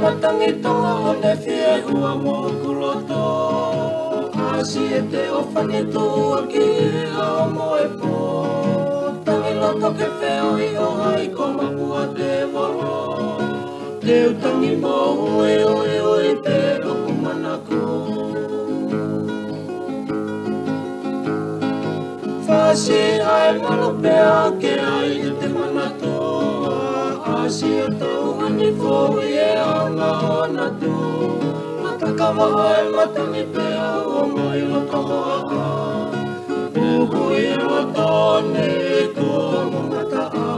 matangi tonga o ne fie ua mo kuloto. Asi e te ofani tua ki a mo e po. Tangi loto ke feo i o hai ko mapua te volo. Te utangi mo ue ue ue te oku manako. Fasi ai malopea ke ai e te manatoa. Asi o tau hani fōu i e anga o na tō. Matakawa ai matangi pea o mai lo kamoa a. Uhu i e o tōne e kua mo mata a.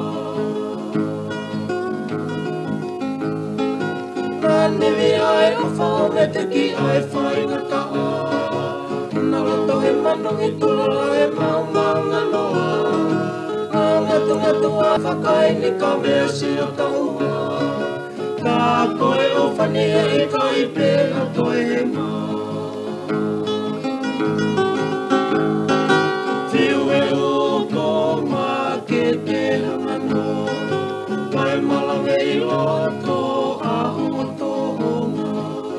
Niwi ai a whao me te ki ai whai ngata a. Na roto he manongi tulala e mau maunga noa. A ngatu ngatu a whakai ni ka mea si o tahua. Ka koe o whani e i ka i pēna toi he maa. Whiu e uko mā ke te hangano. Kai malange i loto a hoto honga.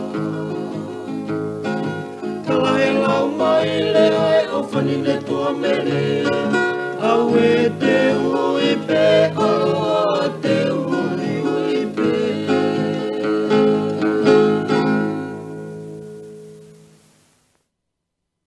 Kala e lau mai le ai o whani le tua mele. Au e te hui